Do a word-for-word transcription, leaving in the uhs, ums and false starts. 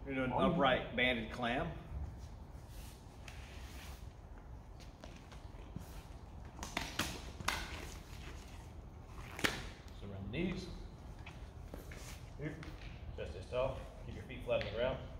We're doing an upright banded clam. So around the knees. Here, chest is tall. Keep your feet flat on the ground.